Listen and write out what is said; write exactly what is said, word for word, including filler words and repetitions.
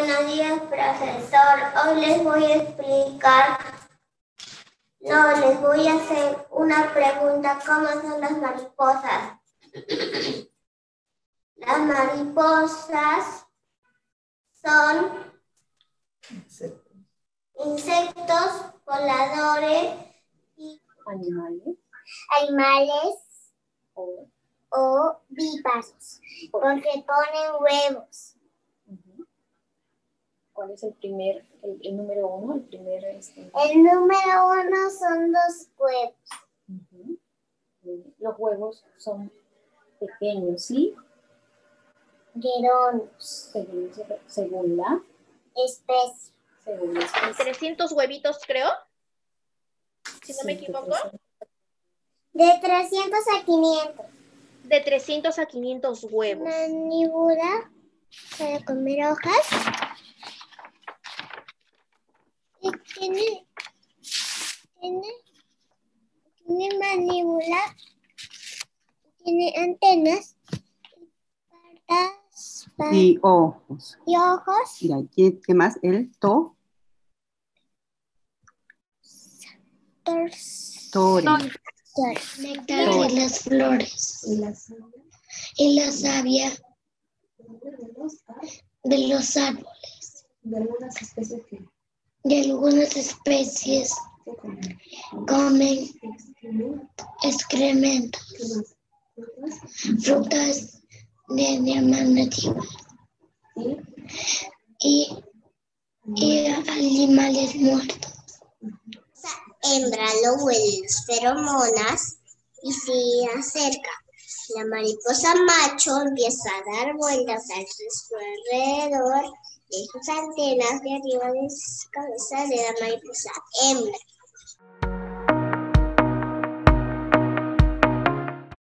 Buenos días, profesor. Hoy les voy a explicar, no, les voy a hacer una pregunta. ¿Cómo son las mariposas? Las mariposas son insectos voladores y animales, animales o, o vivaros, porque ponen huevos. uh-huh. ¿Cuál es el primer, el, el número uno? El primer este... El número uno son los huevos. Uh-huh. Los huevos son pequeños, ¿sí? Gredonos. Según, según la especie. Según la especie. trescientos huevitos, creo. Si no Sí, me equivoco. De trescientos a quinientos. De trescientos a quinientos huevos. Mandíbula para comer hojas. Y tiene, tiene, tiene mandíbula, tiene antenas, patas, patas y ojos. Y ojos. Y aquí, ¿qué más? El to. Tore. Néctar de las flores. Y la savia. Y la savia de los árboles. De algunas especies que... De algunas especies comen excrementos, frutas de animales nativos y, y animales muertos. Hembra lo huele las feromonas y se acerca. La mariposa macho empieza a dar vueltas a su alrededor de sus antenas de arriba de su cabeza de la mariposa hembra.